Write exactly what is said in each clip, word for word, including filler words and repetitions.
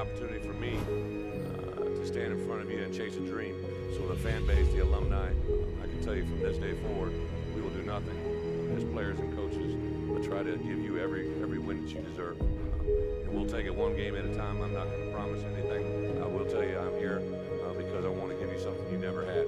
opportunity for me uh, to stand in front of you and chase a dream. So the fan base, the alumni, I can tell you from this day forward, we will do nothing as players and coaches but try to give you every every win that you deserve. Uh, and we'll take it one game at a time. I'm not going to promise anything. I will tell you I'm here uh, because I want to give you something you never had.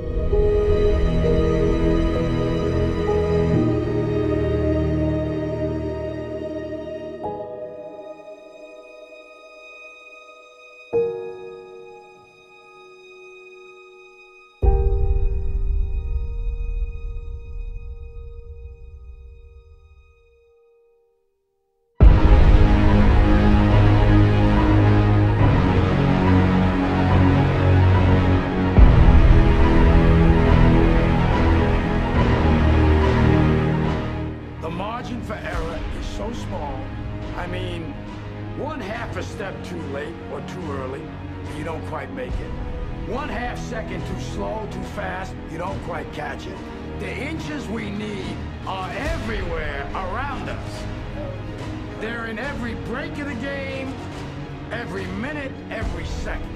The margin for error is so small. I mean, one half a step too late or too early, you don't quite make it. One half second too slow, too fast, you don't quite catch it. The inches we need are everywhere around us. They're in every break of the game, every minute, every second.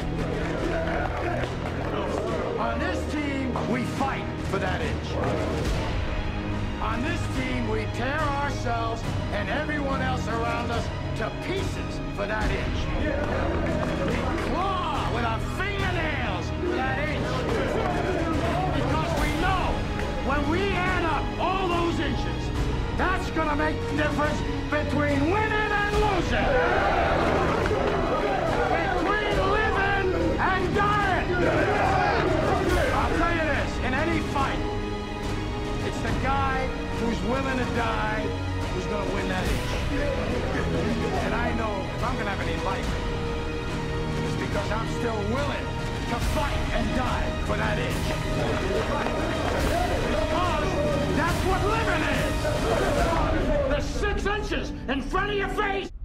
On this team, we fight for that inch. On this team, we tear ourselves and everyone else around us to pieces for that inch. We claw with our fingernails for that inch. Because we know when we add up all those inches, that's gonna make the difference between winning and losing. Between living and dying. I'll tell you this, in any fight, it's the guy who's willing to die who's gonna win that inch. And I know if I'm gonna have any life, it's because I'm still willing to fight and die for that inch. Because that's what living is. The six inches in front of your face.